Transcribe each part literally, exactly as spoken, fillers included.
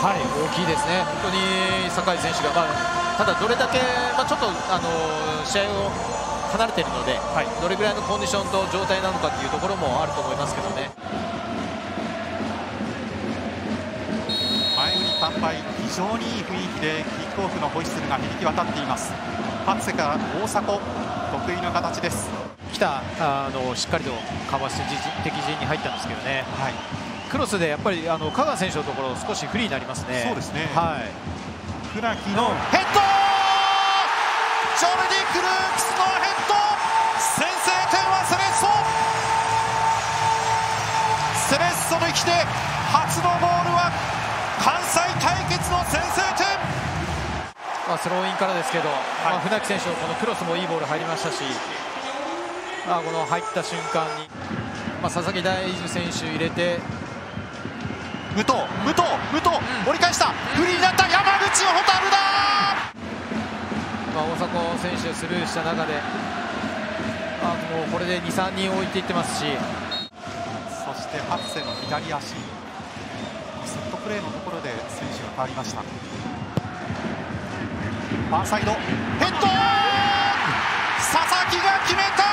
はい、大きいですね、本当に酒井選手が、まあ、ただどれだけ、まあ、ちょっとあの試合を離れているので、はい、どれぐらいのコンディションと状態なのかというところもあると思いますけどね。 前売り完売、非常にいい雰囲気でキックオフのホイッスルが響き渡っています。初瀬から大迫、得意な形です。 来たあのしっかりとかわして敵陣に入ったんですけどね、はい、クロスでやっぱりあの香川選手のところ少しフリーになりますね。 そうですね、はい、船木のヘッド、ジョルディ・クルークスのヘッド、先制点はセレッソ。セレッソの域で初のゴールは関西対決の先制点。 まあ、スローインからですけど、はい、まあ、船木選手のこのクロスもいいボール入りましたし、まあ、この入った瞬間に、まあ、佐々木大樹選手入れて武藤、武藤、武藤、うん、折り返した、フリーになった山口蛍だ。 まあ、大迫選手スルーした中で、あもうこれでに、さんにん置いていってますし、 そして初瀬の左足、セットプレーのところで選手が変わりました。ファーサイドヘッド、佐々木が決めた。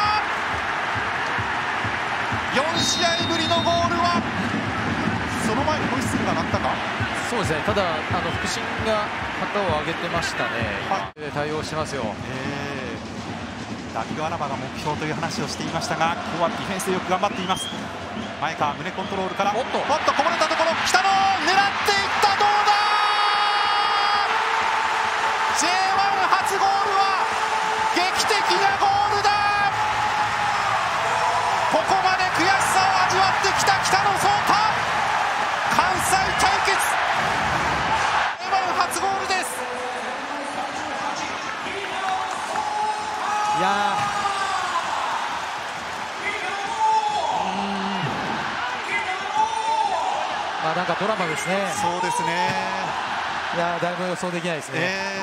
よんしあいぶりのゴールは、その前にホイッスルが鳴ったか。 そうですね、ただあの副審が旗を上げてましたね、はい、対応してますよ。 えー、ダビド・アラバが目標という話をしていましたが、今日はディフェンスでよく頑張っています。前川、胸コントロールからおっとおっとこぼれたところ、北野狙っていった、どうだ。 ジェイワン 初ゴールは劇的なゴールだ。ここまで悔しさを味わってきた北野颯太、関西対決 ジェイワン 初ゴールです。 いやまあなんかドラマですね。 そうですね。 いや誰も予想できないですね。え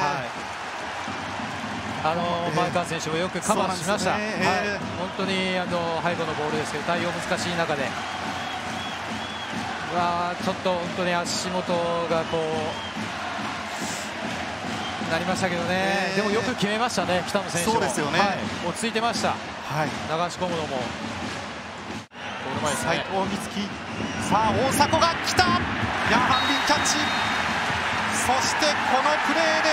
ー、はい。あの前川選手もよくカバーしました。ね、えー、はい。本当にあの背後のボールですけど対応難しい中で、うわちょっと本当に足元がこうなりましたけどね。えー、でもよく決めましたね、北野選手も。そうですよね。はい、落ち着いてました。はい。流し込むのも。 斉藤美月、さあ大迫が来た、ヤンハンビンキャッチ、そしてこのプレーで